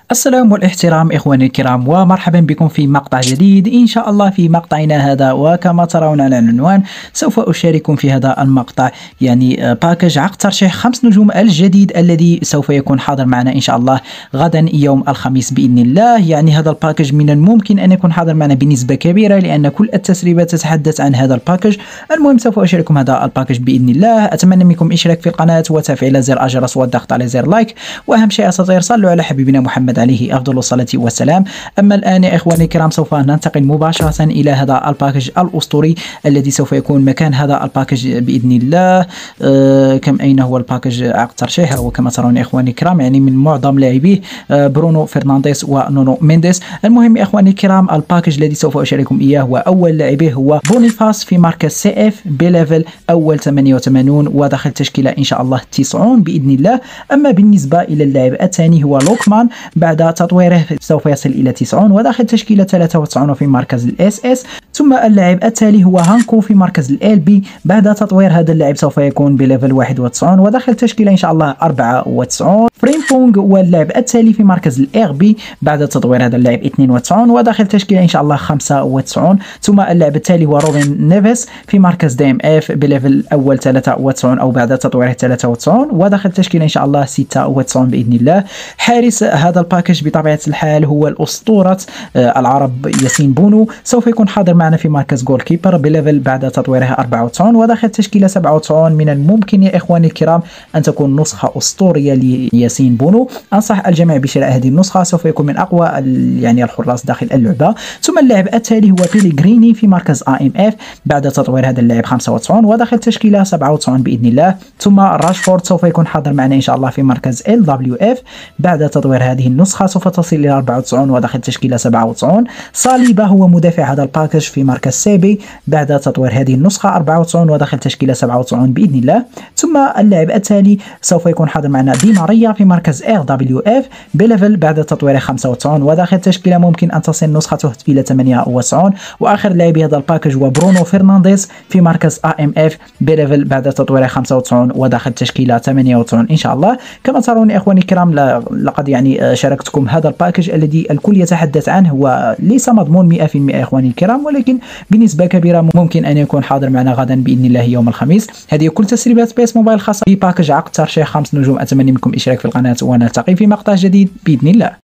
السلام والاحترام إخواني الكرام، ومرحبا بكم في مقطع جديد إن شاء الله. في مقطعنا هذا وكما ترون على العنوان سوف أشارككم في هذا المقطع باكج عقد ترشيح 5 نجوم الجديد الذي سوف يكون حاضر معنا إن شاء الله غدا يوم الخميس بإذن الله. هذا الباكج من الممكن أن يكون حاضر معنا بنسبة كبيرة لأن كل التسريبات تتحدث عن هذا الباكج. المهم سوف أشارككم هذا الباكج بإذن الله. أتمنى منكم الاشتراك في القناة وتفعيل زر الجرس والضغط على زر لايك، وأهم شيء أساطير صلوا على حبيبنا محمد عليه أفضل الصلاة والسلام. أما الآن يا إخواني الكرام سوف ننتقل مباشرة إلى هذا الباكج الأسطوري الذي سوف يكون مكان هذا الباكج بإذن الله. أين هو الباكج عقد ترشيح؟ وكما ترون يا إخواني الكرام من معظم لاعبيه برونو فرنانديز ونونو مينديز. المهم يا إخواني الكرام الباكج الذي سوف أشارككم إياه وأول لاعبيه هو بونيفاس في مركز سي اف بليفل أول 88 وداخل تشكيلة إن شاء الله 90 بإذن الله. أما بالنسبة إلى اللاعب الثاني هو لوكمان بعد تطويره سوف يصل إلى 90 وداخل تشكيلة 93 في مركز الاس اس. ثم اللاعب التالي هو هانكو في مركز ال بي بعد تطوير هذا اللاعب سوف يكون بليفل 91 وداخل تشكيلة إن شاء الله 94. فريمبونغ واللاعب التالي في مركز الار بي بعد تطوير هذا اللاعب 92 وداخل تشكيلة إن شاء الله 95. ثم اللاعب التالي هو روبن نيفيس في مركز دي ام اف بليفل أول 93 أو بعد تطويره 93 وداخل تشكيلة إن شاء الله 96 بإذن الله. حارس هذا الباكج بطبيعة الحال هو الأسطورة العرب ياسين بونو، سوف يكون حاضر معنا في مركز جول كيبر بليفل بعد تطويره 94 وداخل تشكيلة 97. من الممكن يا إخواني الكرام أن تكون نسخة أسطورية لياسين بونو. أنصح الجميع بشراء هذه النسخة، سوف يكون من أقوى الحراس داخل اللعبة. ثم اللاعب التالي هو بيليغريني في مركز ام اف بعد تطوير هذا اللاعب 95 وداخل تشكيلة 97 بإذن الله. ثم راشفورد سوف يكون حاضر معنا إن شاء الله في مركز ال دبليو اف بعد تطوير هذه النسخة سوف تصل إلى 94 وداخل تشكيلة 97. صليبة هو مدافع هذا الباكج في مركز سي بي بعد تطوير هذه النسخة 94 وداخل تشكيلة 97 بإذن الله. ثم اللاعب التالي سوف يكون حاضر معنا دي ماريا في مركز ار دبليو اف بليفل بعد تطويره 95 وداخل تشكيلة ممكن أن تصل نسخته إلى 98. وآخر لاعب هذا الباكج هو برونو فرنانديز في مركز ام اف بليفل بعد تطويره 95 وداخل تشكيلة 98 إن شاء الله. كما ترون يا إخواني الكرام لقد شاركتكم هذا الباكج الذي الكل يتحدث عنه. هو ليس مضمون 100% يا إخواني الكرام، ولكن بنسبة كبيرة ممكن أن يكون حاضر معنا غدا بإذن الله يوم الخميس. هذه كل تسريبات بيس موبايل خاصة بباكج عقد ترشيح 5 نجوم. أتمنى منكم الاشتراك في القناة ونلتقي في مقطع جديد بإذن الله.